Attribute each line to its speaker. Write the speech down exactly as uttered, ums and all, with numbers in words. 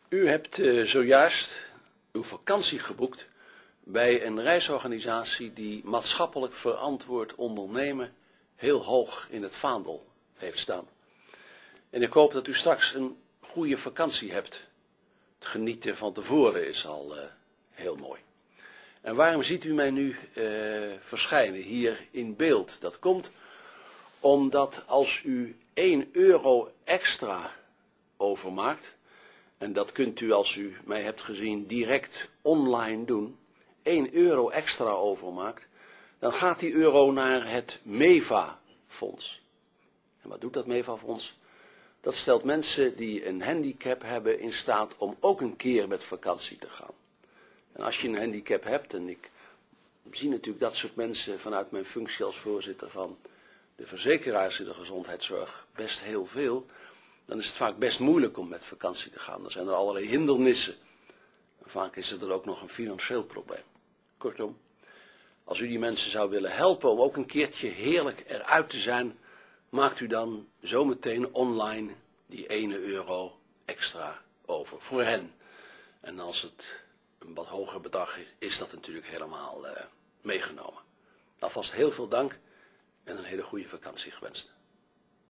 Speaker 1: U hebt uh, zojuist uw vakantie geboekt bij een reisorganisatie die maatschappelijk verantwoord ondernemen heel hoog in het vaandel heeft staan. En ik hoop dat u straks een goede vakantie hebt. Het genieten van tevoren is al uh, heel mooi. En waarom ziet u mij nu uh, verschijnen hier in beeld? Dat komt omdat als u één euro extra overmaakt, en dat kunt u als u mij hebt gezien direct online doen, één euro extra overmaakt, dan gaat die euro naar het MEVA-fonds. En wat doet dat MEVA-fonds? Dat stelt mensen die een handicap hebben in staat om ook een keer met vakantie te gaan. En als je een handicap hebt, en ik zie natuurlijk dat soort mensen vanuit mijn functie als voorzitter van de verzekeraars in de gezondheidszorg best heel veel, dan is het vaak best moeilijk om met vakantie te gaan. Dan zijn er allerlei hindernissen. En vaak is er dan ook nog een financieel probleem. Kortom, als u die mensen zou willen helpen om ook een keertje heerlijk eruit te zijn, maakt u dan zometeen online die ene euro extra over voor hen. En als het een wat hoger bedrag is, is dat natuurlijk helemaal uh, meegenomen. Alvast heel veel dank en een hele goede vakantie gewenst.